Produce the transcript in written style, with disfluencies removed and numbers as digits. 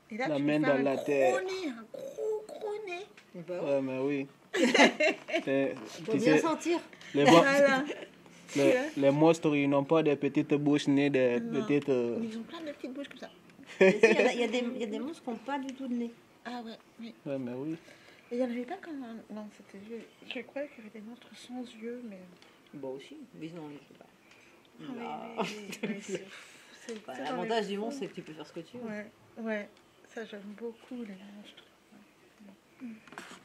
Et là, La tu main lui fais dans un la gros terre. nez, un gros nez. Bah ouais. Ouais, mais oui. Faut Tu bien sais, sentir. les, mo- Voilà. les monstres, ils n'ont pas des petites bouches ni des Non. petites... Mais ils ont plein de petites bouches comme ça. Mais si, il y a des monstres qui n'ont pas du tout de nez. Ah ouais, oui. Ouais, mais oui. Et il n'y en avait pas comme un... Non, c'était... Je croyais qu'il y avait des monstres sans yeux, mais... Bah aussi, mais non, je sais pas. Ah, Bah, oui, c'est bah, dans l'avantage les du monstre, fonds. c'est que tu peux faire ce que tu veux. Ouais, ouais. Ça, j'aime beaucoup les monstres. Ouais.